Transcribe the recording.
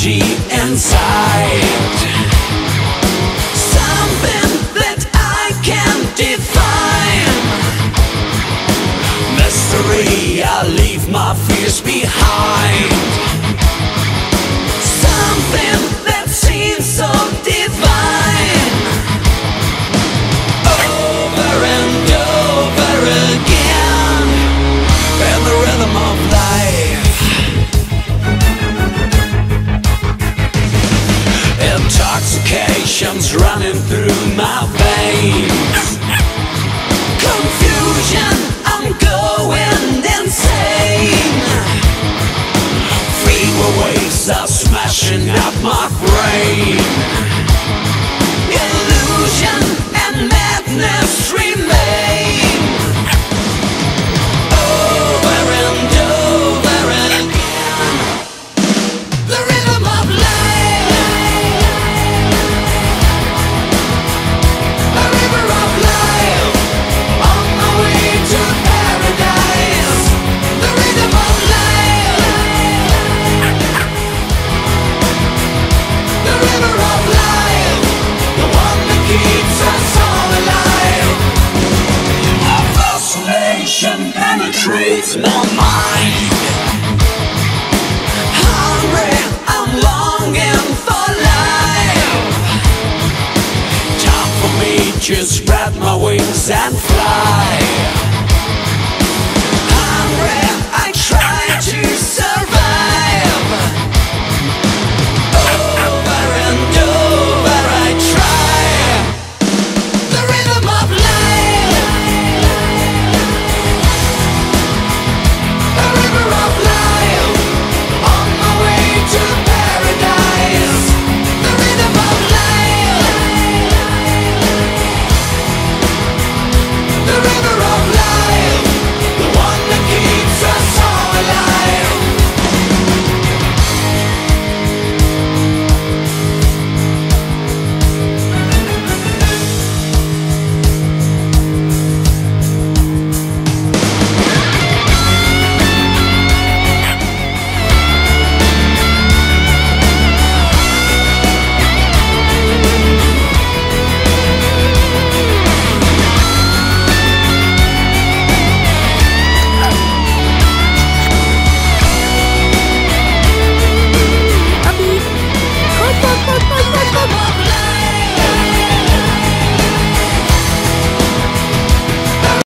energy inside. Something that I can't define. Mystery, I leave my fears behind. Something that seems so divine. Over and over again, in the rhythm of life. Intoxication's running through my veins. Confusion, I'm going insane. Freeway waves are smashing up my brain. Illusion and madness remain. Over and over again, the rhythm of life. A river of life, on my way to paradise. The rhythm of life. The river of life, the one that keeps us all alive. A fascination penetrates my mind. Hungry, I'm longing for life. Time for me to spread my wings and fly.